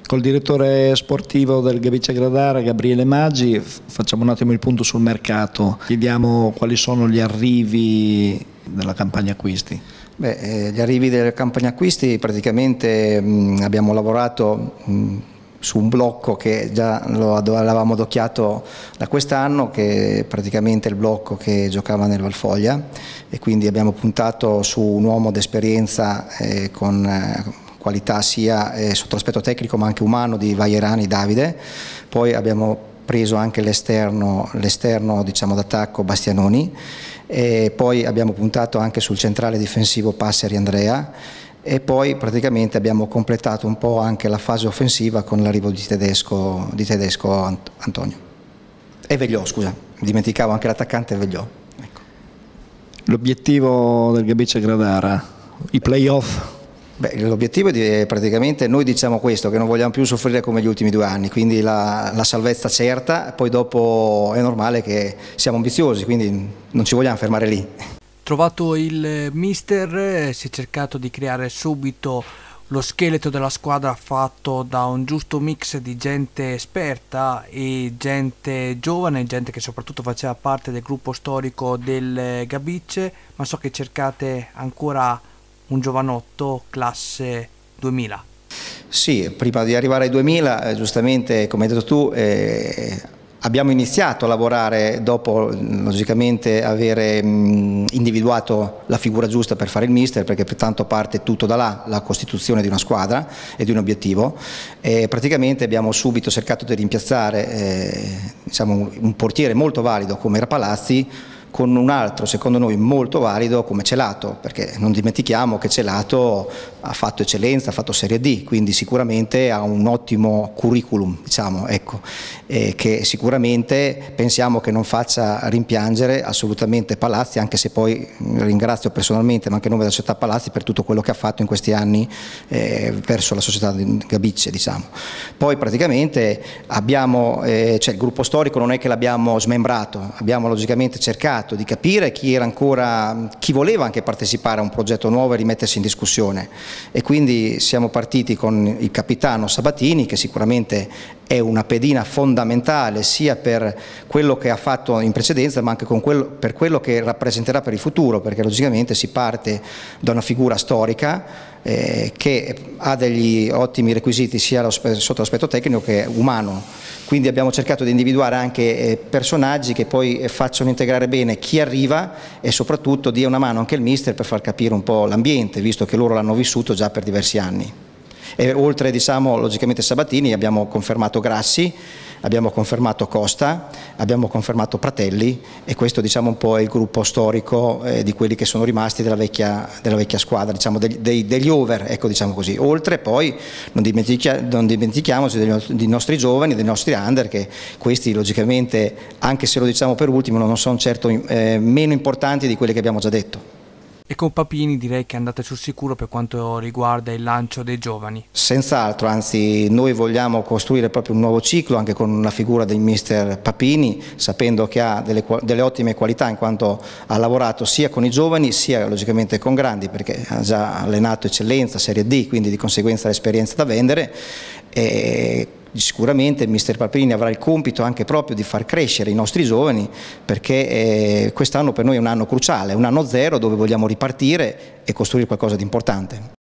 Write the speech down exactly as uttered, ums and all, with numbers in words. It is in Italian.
Col direttore sportivo del Gabicce Gradara, Gabriele Maggi, facciamo un attimo il punto sul mercato. Chiediamo quali sono gli arrivi della campagna acquisti. Beh, eh, gli arrivi della campagna acquisti praticamente mh, abbiamo lavorato mh, su un blocco che già lo avevamo adocchiato da quest'anno, che è praticamente il blocco che giocava nel Valfoglia, e quindi abbiamo puntato su un uomo d'esperienza eh, con eh, qualità sia eh, sotto l'aspetto tecnico ma anche umano di Vaierani Davide. Poi abbiamo preso anche l'esterno, l'esterno diciamo d'attacco Bastianoni, e poi abbiamo puntato anche sul centrale difensivo Passeri Andrea, e poi praticamente abbiamo completato un po' anche la fase offensiva con l'arrivo di Tedesco, di Tedesco Antonio. E Vegliò, scusa, dimenticavo anche l'attaccante Vegliò. Ecco. L'obiettivo del Gabicce Gradara, i playoff? L'obiettivo è praticamente, noi diciamo questo, che non vogliamo più soffrire come gli ultimi due anni, quindi la, la salvezza certa, poi dopo è normale che siamo ambiziosi, quindi non ci vogliamo fermare lì. Trovato il mister, si è cercato di creare subito lo scheletro della squadra fatto da un giusto mix di gente esperta e gente giovane, gente che soprattutto faceva parte del gruppo storico del Gabicce, ma so che cercate ancora un giovanotto classe duemila. Sì, prima di arrivare ai duemila, eh, giustamente come hai detto tu, eh, abbiamo iniziato a lavorare dopo logicamente avere mh, individuato la figura giusta per fare il mister, perché pertanto parte tutto da là, la costituzione di una squadra e di un obiettivo, e praticamente abbiamo subito cercato di rimpiazzare eh, diciamo, un portiere molto valido come era Palazzi con un altro secondo noi molto valido come Celato, perché non dimentichiamo che Celato ha fatto eccellenza, ha fatto Serie D, quindi sicuramente ha un ottimo curriculum, diciamo, ecco, eh, che sicuramente pensiamo che non faccia rimpiangere assolutamente Palazzi, anche se poi ringrazio personalmente, ma anche a nome della società Palazzi, per tutto quello che ha fatto in questi anni eh, verso la società di Gabicce, diciamo. Poi praticamente abbiamo, eh, cioè il gruppo storico non è che l'abbiamo smembrato, abbiamo logicamente cercato di capire chi era ancora, chi voleva anche partecipare a un progetto nuovo e rimettersi in discussione, e quindi siamo partiti con il capitano Sabatini, che sicuramente è una pedina fondamentale sia per quello che ha fatto in precedenza ma anche con quello, per quello che rappresenterà per il futuro, perché logicamente si parte da una figura storica eh, che ha degli ottimi requisiti sia sotto l'aspetto tecnico che umano, quindi abbiamo cercato di individuare anche eh, personaggi che poi eh, facciano integrare bene chi arriva e soprattutto dia una mano anche al mister per far capire un po' l'ambiente, visto che loro l'hanno vissuto già per diversi anni. E oltre diciamo logicamente Sabatini abbiamo confermato Grassi, abbiamo confermato Costa, abbiamo confermato Pratelli, e questo diciamo un po' è il gruppo storico eh, di quelli che sono rimasti della vecchia, della vecchia squadra, diciamo degli, dei, degli over, ecco, diciamo così. Oltre poi non, dimentica, non dimentichiamoci dei, dei nostri giovani, dei nostri under, che questi logicamente, anche se lo diciamo per ultimo, non sono certo eh, meno importanti di quelli che abbiamo già detto. E con Papini direi che andate sul sicuro per quanto riguarda il lancio dei giovani. Senz'altro, anzi noi vogliamo costruire proprio un nuovo ciclo anche con la figura del mister Papini, sapendo che ha delle, delle ottime qualità in quanto ha lavorato sia con i giovani sia logicamente con grandi, perché ha già allenato eccellenza, Serie D, quindi di conseguenza l'esperienza da vendere. E sicuramente il mister Papini avrà il compito anche proprio di far crescere i nostri giovani, perché eh, quest'anno per noi è un anno cruciale, un anno zero dove vogliamo ripartire e costruire qualcosa di importante.